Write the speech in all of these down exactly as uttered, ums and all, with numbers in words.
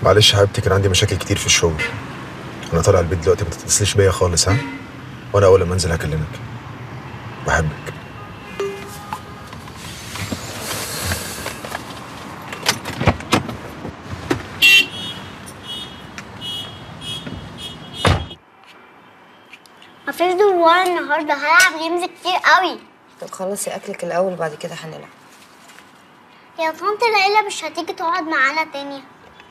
معلش يا حبيبتي، كان عندي مشاكل كتير في الشغل. انا طالع البيت دلوقتي، ما تتصليش بيا خالص ها، وانا اول لما انزل هكلمك. بحبك. هفضل ورا النهارده، هلعب جيمز كتير قوي. طب خلصي اكلك الاول وبعد كده هنلعب. يا طنط ليلى مش هتيجي تقعد معانا تاني؟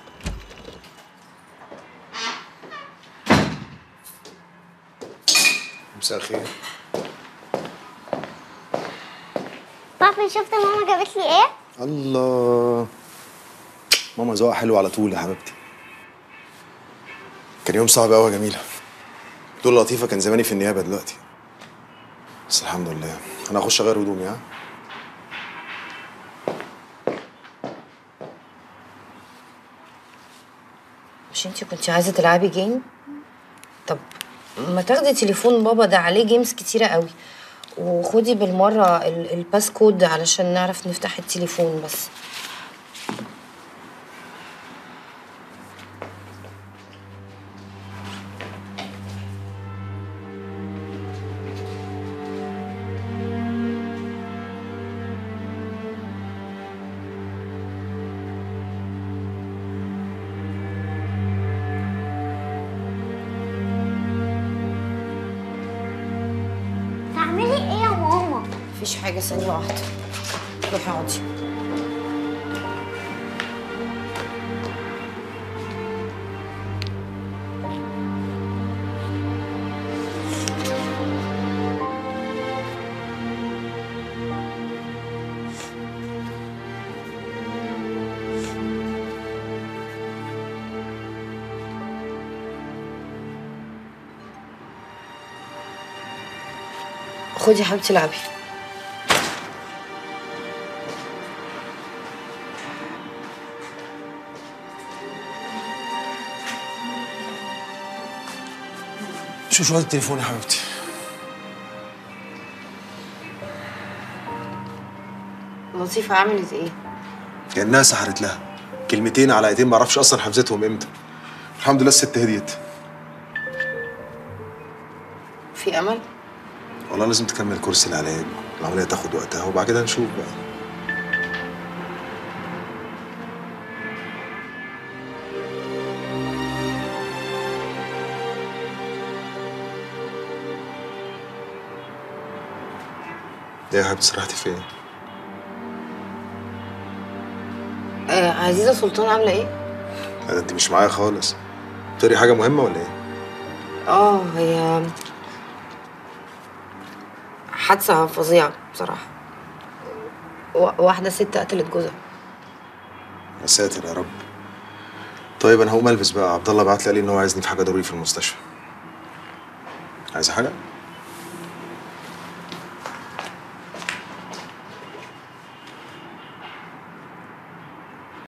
مساء الخير. بابي شفت ماما جابت لي ايه؟ الله، ماما ذوقها حلو على طول يا حبيبتي. كان يوم صعب قوي يا جميله. دول لطيفه كان زماني في النيابه دلوقتي، بس الحمد لله. انا هخش اغير هدومي. ها مش انتي كنتي عايزه تلعبي جيم؟ طب ما تاخدي تليفون بابا، ده عليه جيمز كتيره قوي، وخدي بالمره ال- الباس كود علشان نعرف نفتح التليفون بس. تعملي ايه يا ماما؟ مفيش حاجه، ثانيه واحده. روحي اقعدي. خدي يا حبيبتي العبي. شو شو هذا التليفون يا حبيبتي؟ لطيفه عملت ايه؟ كانها سحرت لها كلمتين على ايتين، ما اعرفش اصلا حفظتهم امتى. الحمد لله الست هديت. في امل؟ والله لازم تكمل كورس العلاج، العمليه تاخد وقتها وبعد كده نشوف بقى. ايه يا حبيبتي سرحتي في ايه؟ آه عزيزه سلطان عامله ايه؟ لا ده انت مش معايا خالص. بتقري حاجه مهمه ولا ايه؟ اه هي حادثه فظيعه بصراحه. و- واحده ست قتلت جوزها. يا ساتر يا رب. طيب انا هقوم البس بقى، عبد الله بعت لي قال لي ان هو عايزني في حاجه ضروري في المستشفى. عايزه حاجه؟